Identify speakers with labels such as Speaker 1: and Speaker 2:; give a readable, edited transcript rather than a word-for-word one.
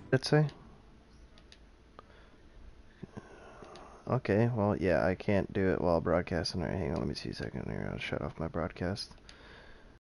Speaker 1: Let's say. Okay, well, yeah, I can't do it while broadcasting. Alright, hang on, let me see a second here. I'll shut off my broadcast.